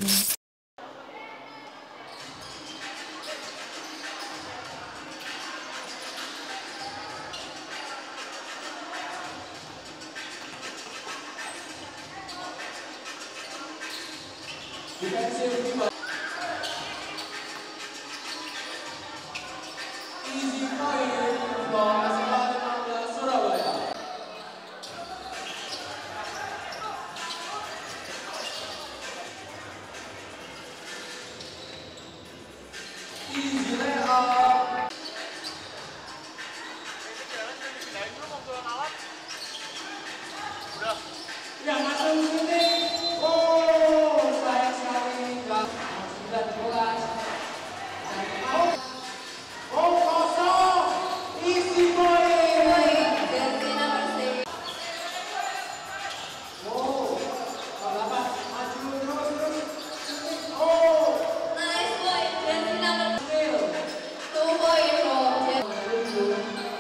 Easy fire for Asal Surabaya. Easy layup. Ya masuk sini. Oh, sayang sekali. 19. Oh, kosong. Easy point. Jersey number 6. Oh, dapat maju terus. Oh, Nice point. Jersey number still. 2 point from Jersey.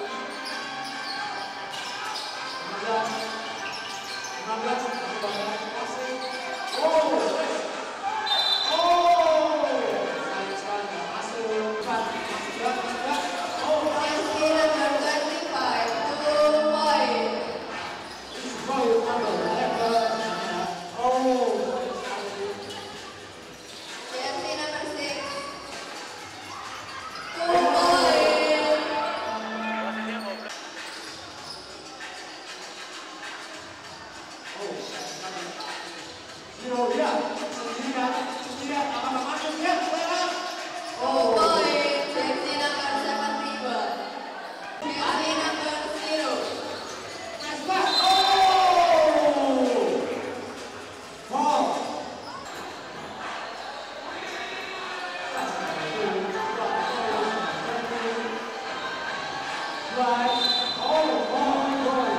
16. Oh, sayang sekali nggak masuk. Masuk. Oh, Jersey number 25. 2 point. point number 11. Oh, sayang sekali. Jersey number 6. 2 point. Oh, sayang sekali. Zero, ya. Sendirian. Apakah masuk ya? 2 point. Jersey number 71. Jersey number 0. Nice pass. Oh! Ball. Right. Oh, goal.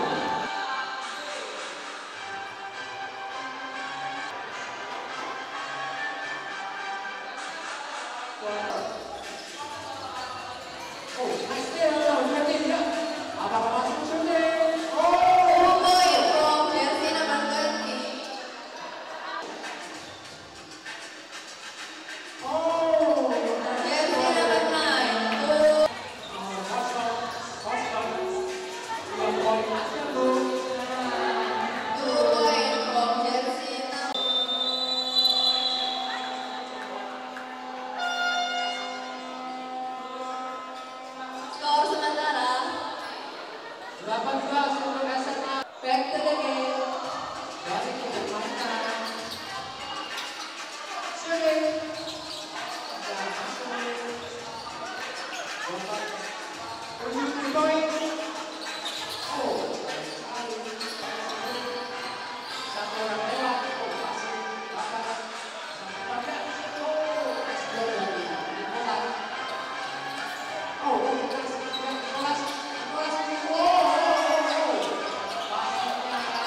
Oh, nice steal. Shooting ya. Apakah masuk shooting? 2 Oh! point from jersey number 20. Oh! Jersey number 9. 2. Skor sementara 18 untuk SMA. back to the game. Dari permainan. Shooting. Point. Oh, satu orang lewat. Oh, masih atas. Sampai oh, explode lagi. Nicolas. Oh, Nicolas. Oh.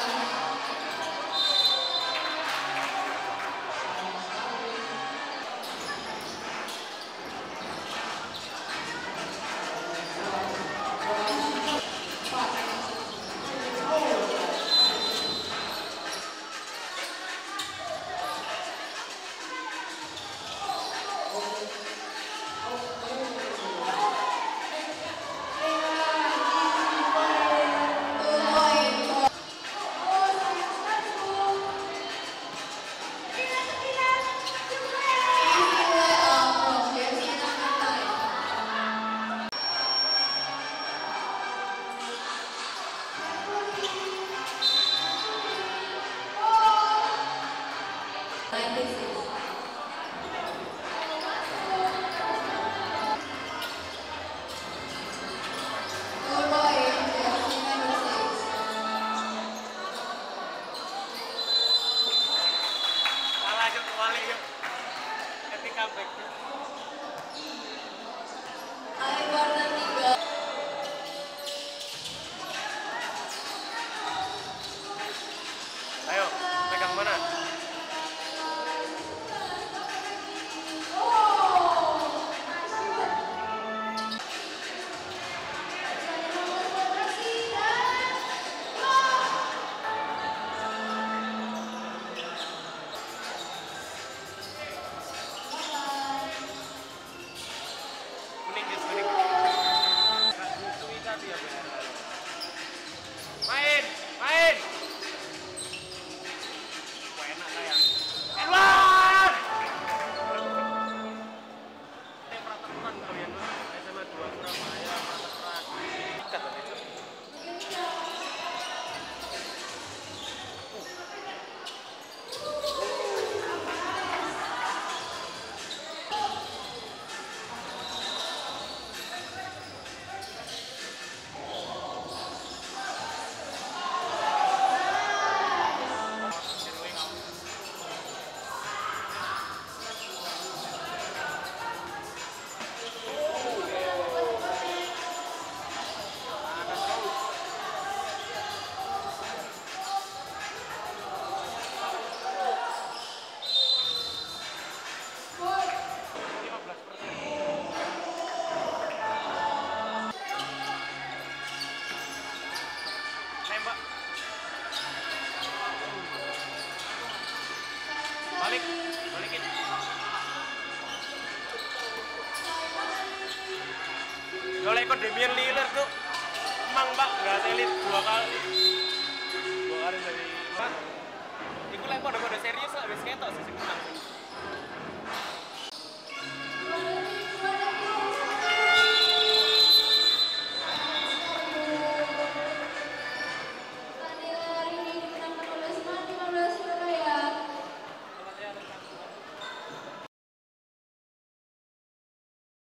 Kalau ikut Damian Lillard tuh emang Pak nggak selit 2 kali. 2 kali dari Pak. Iku lek pada serius lah wis ketok sih sing menang.